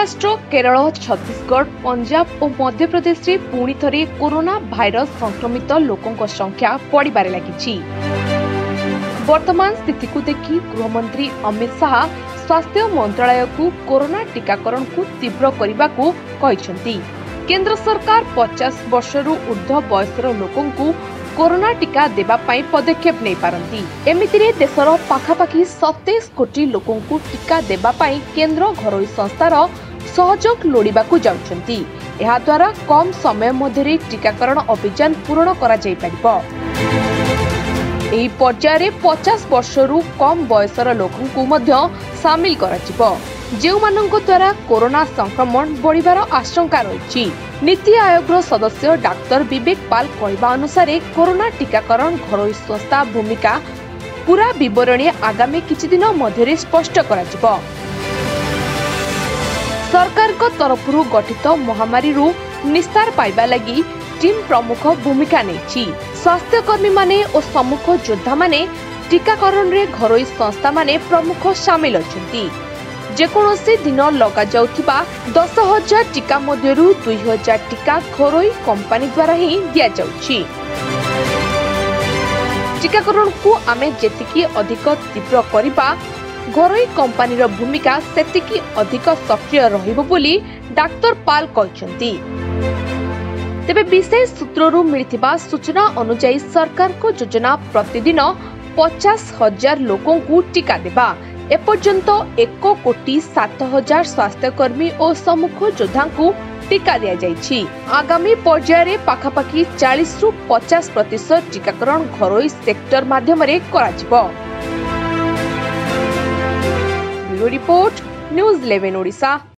महाराष्ट्र, केरल, छत्तीसगढ़, पंजाब और मध्य प्रदेश रे पुणी थरे कोरोना भाइरस संक्रमित लोकों संख्या बढ़िबारे लागिछि। वर्तमान स्थिति को देखि गृहमंत्री अमित शाह स्वास्थ्य मंत्रालय को कोरोना टीकाकरण को तीव्र करने को कहिसेंति। केंद्र सरकार 50 वर्षरू ऊर्ध्व बयसर लोकों को कोरोना टीका देबा पाई पदक्षेप नहीं पारंती। एमितिरे देशर पाखापाखी 27 कोटी लोकों को टीका देबा पाई केंद्र घरोई संस्थार सहयोग लोड़िबाकू जाउछंती। एहा द्वारा कम समय मध्यरे टीकाकरण अभियान पूर्ण करा जाई परिबो। एही पर्याୟରେ 50 वर्षरू कम बयसर लोकों को मध्य शामिल कराजिबो, जेउमानंको द्वारा कोरोना संक्रमण बढ़िबार आशंका रहिछि। नीति आयोग सदस्य डाक्टर विवेक पाल कहवा अनुसार कोरोना टीकाकरण घरोई संस्था भूमिका पूरा विवरणी आगामी किछि दिन मध्यरे स्पष्ट कराजिबो। सरकार को तरफरु गठित महामारी रु निस्तार पाइबा लगी टीम प्रमुख भूमिका नेछि। स्वास्थ्य कर्मी माने और सम्मुख योद्धा माने टीकाकरण रे घरोई संस्था माने प्रमुख शामिल अछंती। जेकोसी दिन लगा जाउथिबा 10,000 टीका मध्यरु 2,000 टीका घरोई कंपनी द्वारा ही दिया जाउछि। टीकाकरण को आमे जेतिकी अधिक तीव्र करिबा घरोई कंपनी भूमिका सेतिकी अधिक सक्रिय रहिबो बोली डाक्टर पाल कहछंती। तेबे विशेष सूत्ररू मिलिथिबा सूचना अनुसार सरकार को योजना प्रतिदिन 50,000 लोकों को टीका देबा। एपर्यंत 1,07,000 स्वास्थ्यकर्मी और सम्मुख योद्धा को टीका दिया जाइछि। आगामी पर्याୟରେ पाखापाखी 40 रु 50% टीकाकरण घरोई सेक्टर माध्यम रे कराजिबो। Bureau report, news 11 Odisha.